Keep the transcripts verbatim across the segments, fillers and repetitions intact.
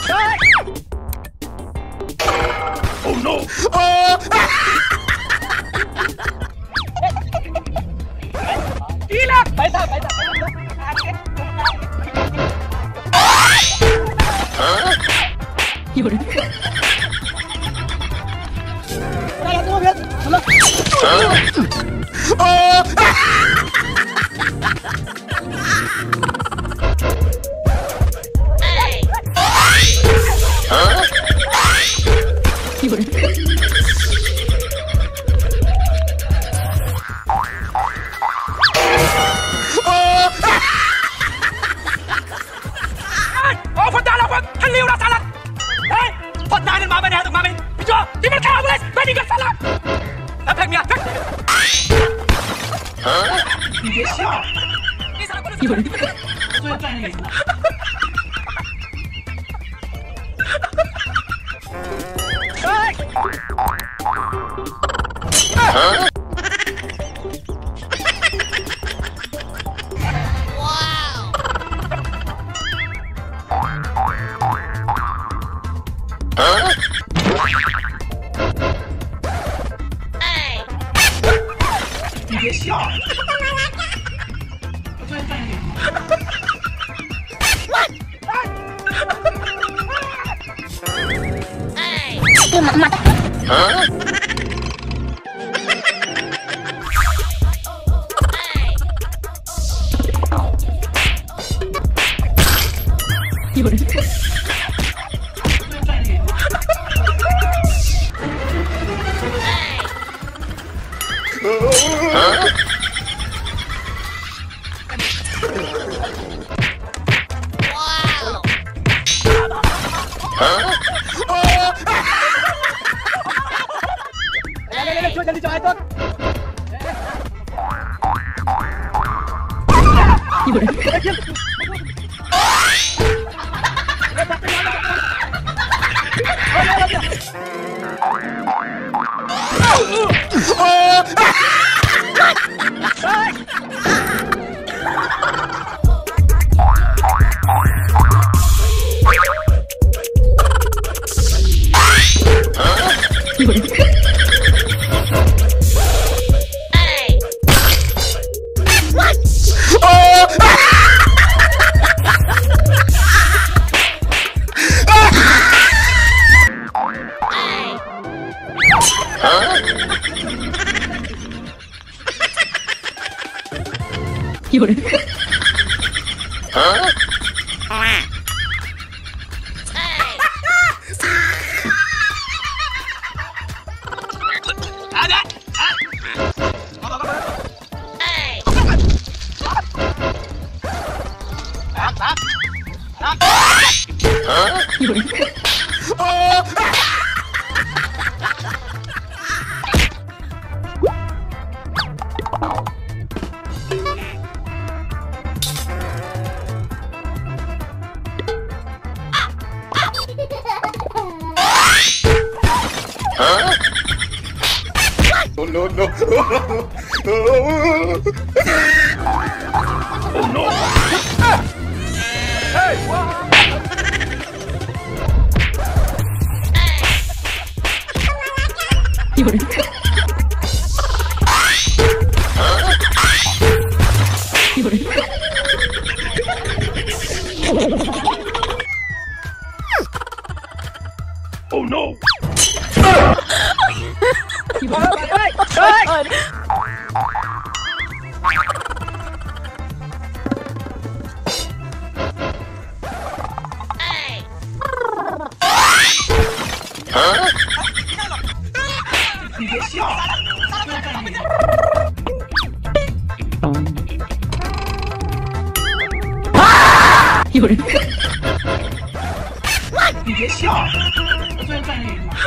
Oh no! Oh! Gila! Paisa, paisa, paisa. Yun. Wala ko ba? Wala. Oh! Yun. Oh, verdalapan! Haliw na salat! Hey! Pagdaan ng mama niya itong mami! Bijo! Di mo nakaawalis! Pwede ka salat! Napag niya! Yun. Yun. Oh no no! Oh no! Hey! Yun. Yun. Oh no! Yun. 你别笑，我昨天干你吗？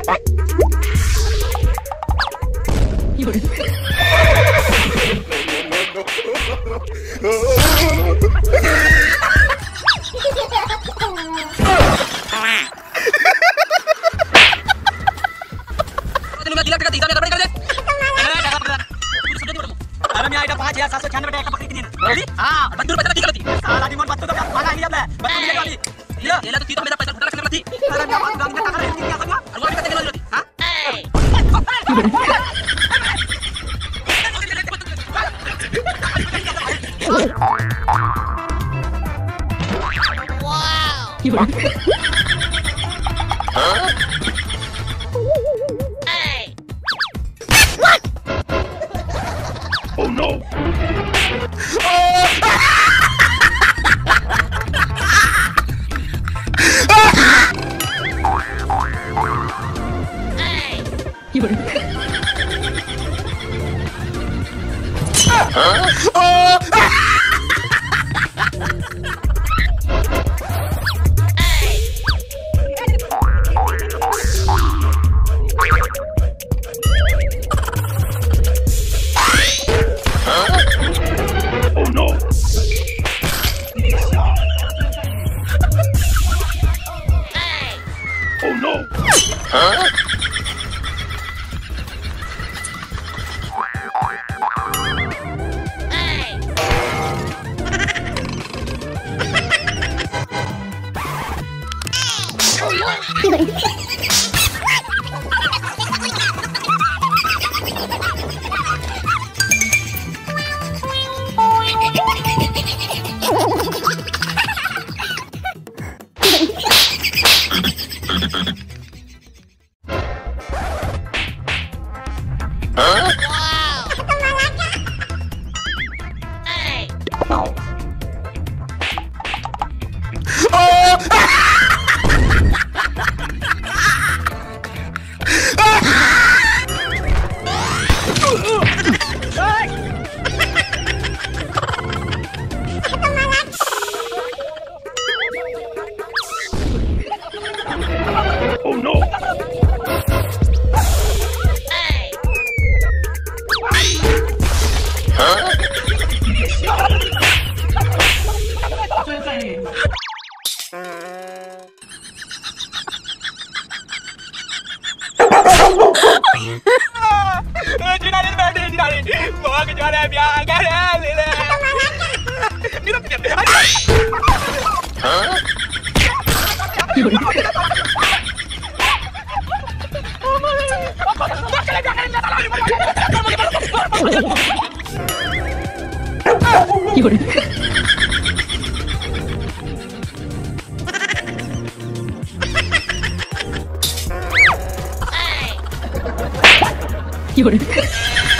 Yun. पाँच हजार सात सौ छियानवे का बकरी कितनी है? हाँ बत्तू रुपए की गलती साला निमन बत्तू तो मांगा नहीं अब बत्तू मिलेगा अभी ये ये तो तू तो मेरा पैसा उठा रखने थी साला मैं बात गांव में टका रही क्या करना और वो भी कितने गलती हां You're Oh no! You're Oh no! Oh no! Huh? Oh no! Huh? Jinali बैठे जिनाली भाग जा रहा है ब्याह कर ले ले मेरा Huh? You're You're